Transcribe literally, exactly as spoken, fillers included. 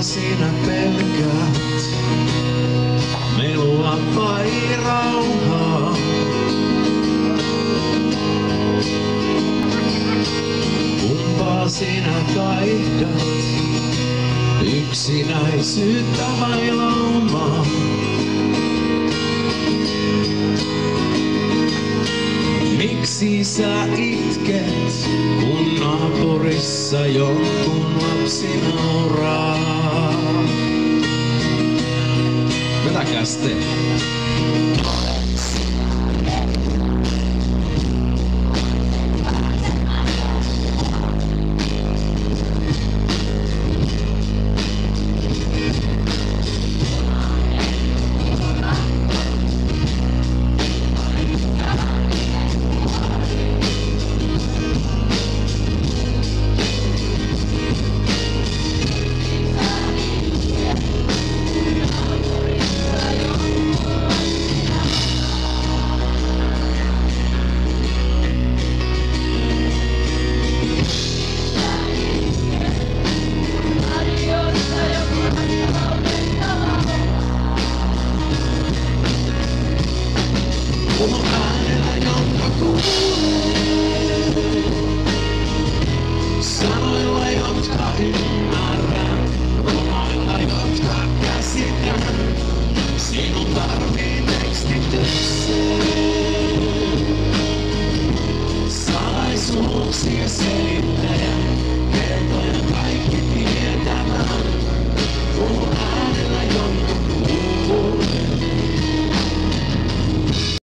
Kummaa sinä pelkäät? Melua vai rauhaa? Kumpaa sinä kaihdat? Yksinäisyyttä vai laumaa? Miksi sä itket, kun naapurissa jonkun lapsi nauraa? Vetäkääs te. Sanoilla, jotka ymmärrän, runoilla, jotka käsitän, sinun tarvii tekstitykseen. Salaisuuksia selittäjä, kertoja kaikki